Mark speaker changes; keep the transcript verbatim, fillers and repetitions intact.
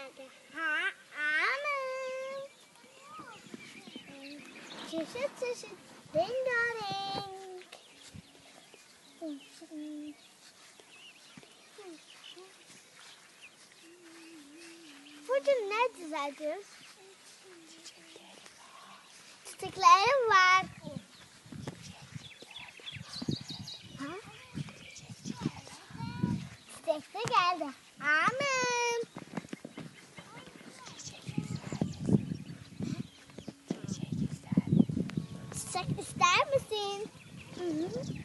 Speaker 1: geldi. Ha, anam. Çeşit çeşit rengarenk. Bugün ne düzeltiyoruz? Çiçekleri var. Ha? Çiçek de geldi. Amin. Çiçek ister misin? Hı hı.